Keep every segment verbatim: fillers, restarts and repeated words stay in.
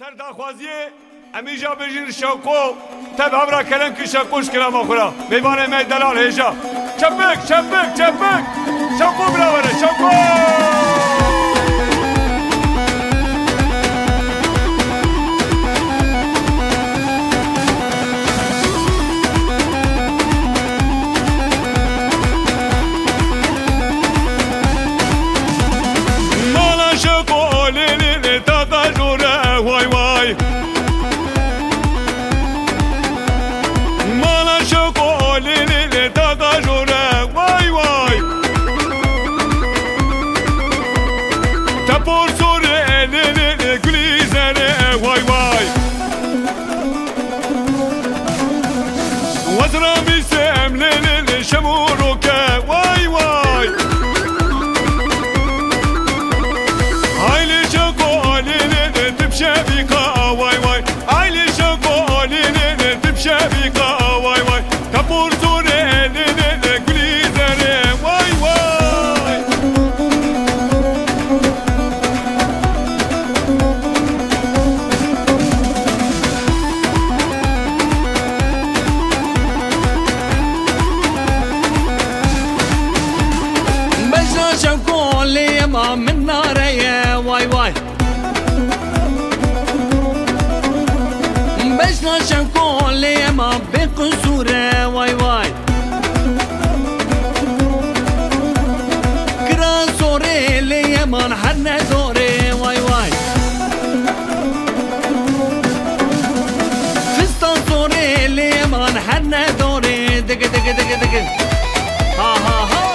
سر داخوازیه امیجا بجیر شوقو تب همرا کلن که شوقوش کلام آخورا میوانه می دلال هیجا چپک چپک چپک شوقو براوره شوقو من ناره وای وای بش نشم کلی ما به قصوره وای وای کرا سوره لی من هر نزوره وای وای فستان سوره لی من هر ندوره دگه دگه دگه دگه ها ها ها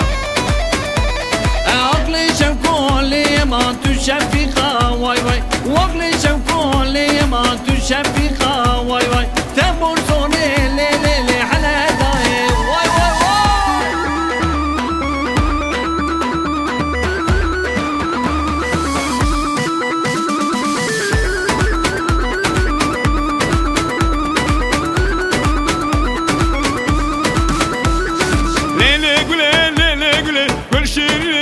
ما تو شفیقا وای وای وقل شوقولی ما تو شفیقا وای وای تبور سونه لی لی لی حلا دای وای وای لی لی گله لی لی گله گل شیری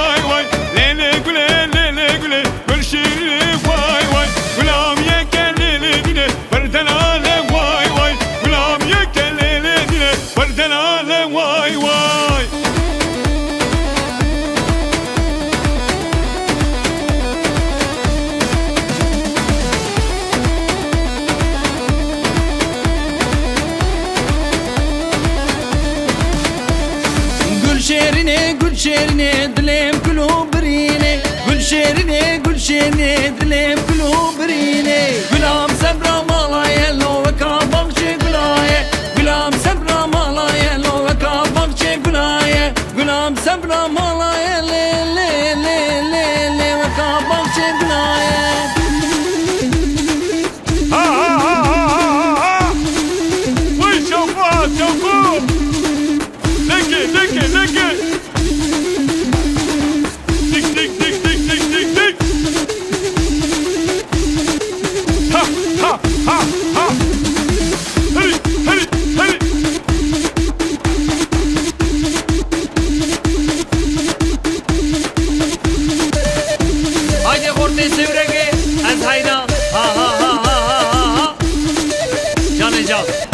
شيريني قول شيريني دليم كلو بريني قول شيريني قول شيريني دليم كلو بريني قلام سبرا مالا يلو وكابغشي قلاية قلام سبرا مالا يلو وكابغشي قلاية قلام سبرا مالا يلي لي لي لي لي وكابغشي قلاية ها ها ها ها ها وين شوفات شوفوه دكي دكي دكي دك دك دك دك دك دك دك ها ها ها ها هري هري هري هايدي خورتي سيوريكي از هايدا ها ها ها ها ها ها جاني جان